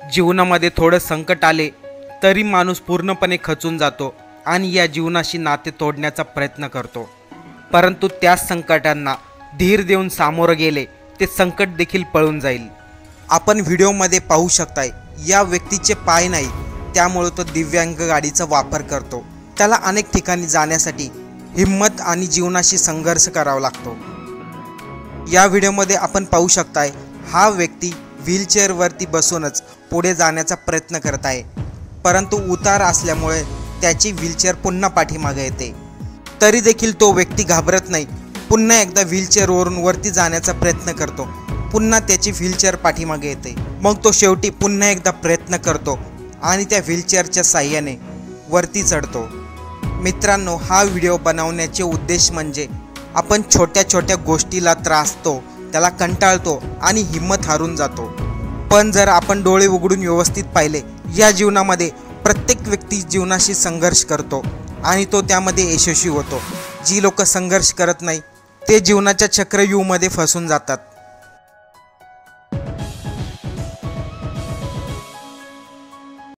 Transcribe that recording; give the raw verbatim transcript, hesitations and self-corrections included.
जीवनामध्ये थोडं संकट आले तरी माणूस पूर्णपणे खचून जातो आणि या जीवनाशी नाते तोडण्याचा प्रयत्न करतो। परंतु त्याच संकटांना धीर देऊन सामोरं गेले ते संकट देखील पळून जाईल। आपण व्हिडिओमध्ये पाहू शकताय या व्यक्तीचे पाय नाही, त्यामुळे तो दिव्यांग गाडीचा वापर करतो। त्याला अनेक ठिकाणी जाण्यासाठी हिम्मत आणि जीवनाशी संघर्ष करावा लागतो। या व्हिडिओमध्ये आपण पाहू शकताय हा व्यक्ती व्हीलचेअरवरती बसूनच पुढे जाण्याचा प्रयत्न करत आहे, परंतु उतार असल्यामुळे त्याची व्हीलचेअर पुन्हा पाठीमागे येते। तरी देखील तो व्यक्ती घाबरत नाही, पुन्हा एकदा व्हीलचेअरवरून वरती जाण्याचा प्रयत्न करतो। पुन्हा त्याची व्हीलचेअर पाठीमागे येते। मग तो शेवटी पुन्हा एकदा प्रयत्न करतो आणि त्या व्हीलचेअरच्या साहाय्याने वरती चढतो। मित्रांनो, हा व्हिडिओ बनवण्याचे उद्देश म्हणजे आपण छोट्या छोट्या गोष्टीला त्रासतो, त्याला कंटाळतो आणि हिम्मत हारून जातो। पण जर आपण डोळे उघडून व्यवस्थित पाहिले, या जीवनामध्ये प्रत्येक व्यक्ती जीवनाशी संघर्ष करतो आणि तो त्यामध्ये यशस्वी होतो। जी लोक संघर्ष करत नाही ते जीवनाच्या चक्रव्यूहामध्ये फसून जातात।